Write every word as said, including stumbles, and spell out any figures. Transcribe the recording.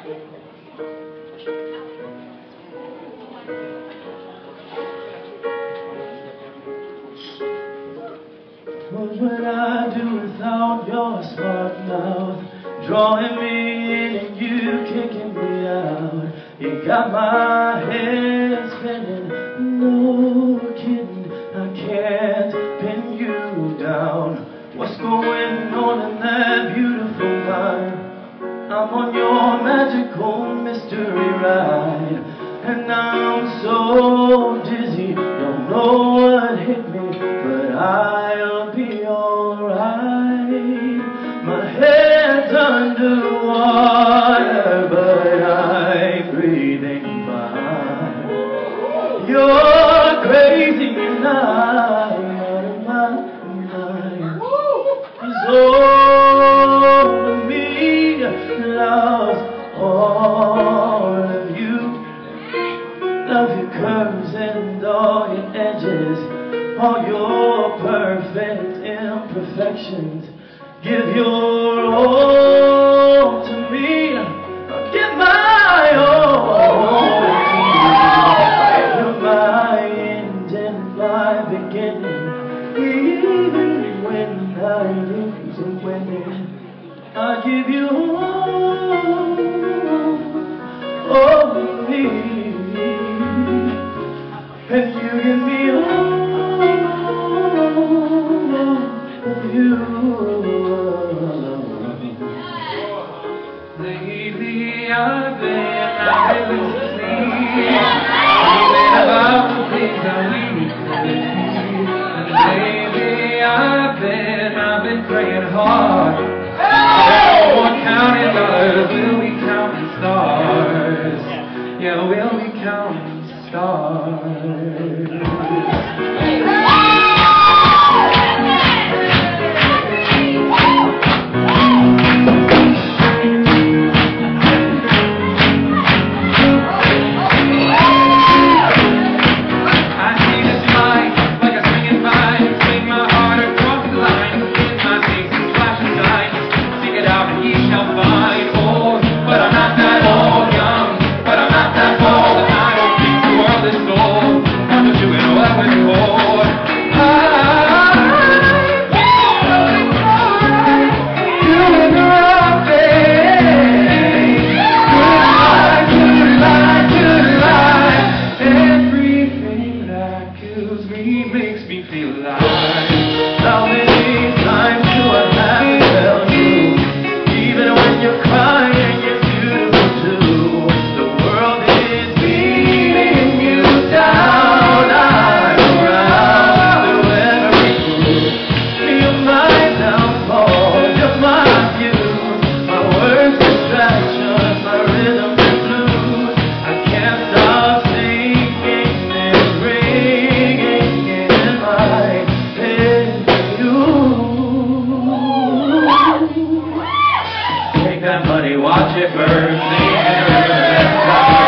What would I do without your smart mouth? Drawing me in and you kicking me out. You got my head spinning, no kidding, I can't pin you down. What's going on in that beautiful mind? I'm on your magical mystery ride, and I'm so dizzy, don't know what hit me, but I'll be alright. My head's underwater, but I'm breathing fine. You're crazy and I'm out of my mind. It's all of me loves all of you. Love your curves and all your edges, all your perfect imperfections. Give your all to me, I'll give my all to you. You're my end and my beginning, even when I lose and winning. I give you all, all of me, and you give me all of you. Lately I've been, I've been sleeping, thinking about the things I need to be. And lately I've been, I've been praying hard. We're counting dollars, we'll be counting stars. Yeah, we'll be counting stars. Makes me feel alive. How many times do I have to tell you? Even when you're crying, you're beautiful too. The world is beating you down. I'm around through every groove. You're my downfall, you're my view, my worst distraction, my rhythm and blues. I can't stop singing and ringing. Take that money, watch it burn, sing it,